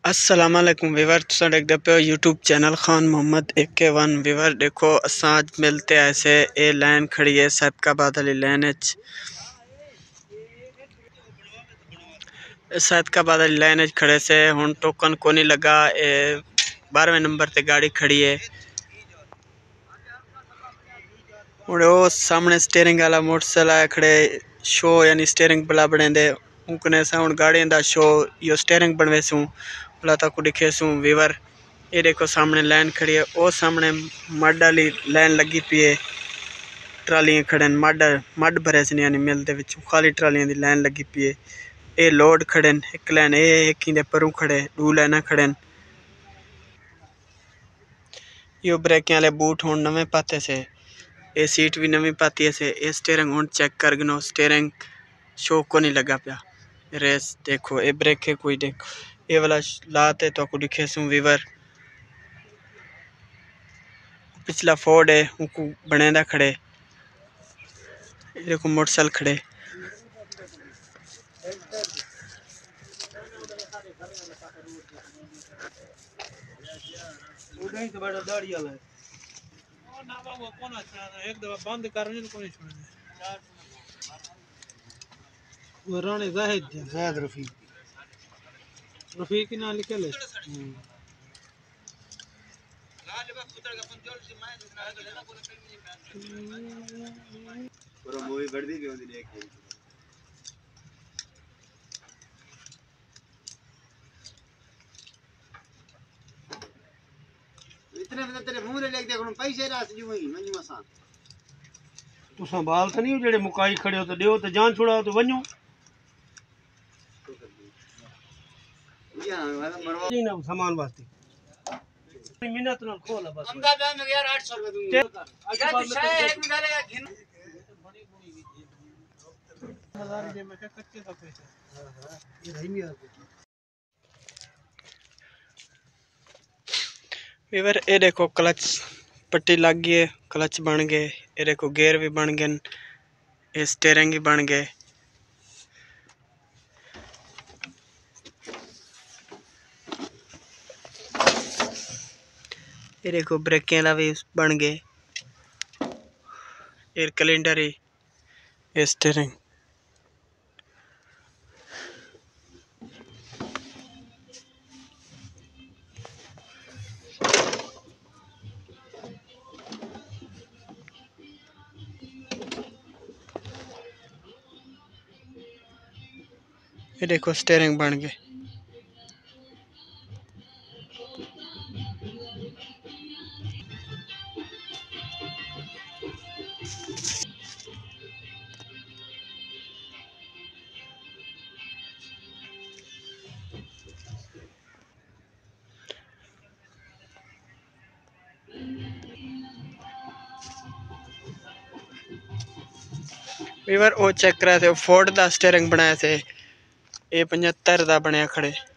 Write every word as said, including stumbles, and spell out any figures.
अस्सलाम वालेकुम वीवर, तुसा देखते पे यूट्यूब चैनल खान मोहम्मद एक के वन। वीवर देखो असा अज मिलते ऐसे ए लाइन खड़ी है सैदकाबाद वाली लाइन सैदकाबाद वाली लाइन खड़े से हुन टोकन को नहीं लगा। ए बारहवें नंबर ते गाड़ी खड़ी है। और वो सामने स्टीयरिंग वाला मोटरसाइकिल खड़े शो यानी स्टीयरिंग बला बने दे उनकने सा हुन गाड़ी दा शो यो स्टीयरिंग बनवे सू बला तक दिखे सू। वीवर ये देखो सामने लाइन खड़ी है। वो सामने मड वाली लाइन लगी पी है। ट्रालियां खड़े मड मड भरे से यानी मिल दे विच खाली ट्रालियां दी लाइन लगी पी है। ये लोड खड़े एक लाइन ए एक ही दे परू खड़े दो लाइना खड़े। यो ब्रेक वाले बूट हुन नवे पाते से ए सीट भी नवी पाती है से। ए स्टीयरिंग हुन चेक कर गनो स्टीयरिंग शो को नहीं लगा पाया। रेस देखो ए ब्रेक है कोई देखो ये वाला लाते तो को दिखे सू। वीवर पिछला फोर्ड है उनको बनेदा खड़े। देखो मोटरसाइकिल खड़े एक दफा बंद करने को नहीं छोड़ने वो राणे जाहिद जाहिद रफीक रफीक ना लिखे ले पूरा मूवी बढ़ दी क्यों देख इतने में तेरे मुंह ले लेके देखो पैसे रास जी वही मंजू आसान तुसा बाल तो नहीं जेड़े मुकाई खड़े हो तो दियो तो जान छुड़ाओ तो वन्यो या मरवा नहीं ना सामान वास्ते मिनट ना खोला बस अंदा दाम में यार आठ सौ रुपए दूंगा अगर शाय एक में डालेगा घिन बड़ी बड़ी हजार दे में कच्चे का पैसा हां हां ये रही नहीं वीवर ए देखो क्लच पट्टी लग गई है क्लच बन गए। ये देखो गेयर भी बन गए ये स्टीयरिंग भी बन गए। ये देखो ब्रेक भी बन गए एयर कैलेंडर ही ये स्टीयरिंग ये देखो स्टीयरिंग बन गए। वीवर ओ चेक करा थे फोर्ड दा स्टीयरिंग बनाया थे ए पचहत्तर दा बनया खड़े।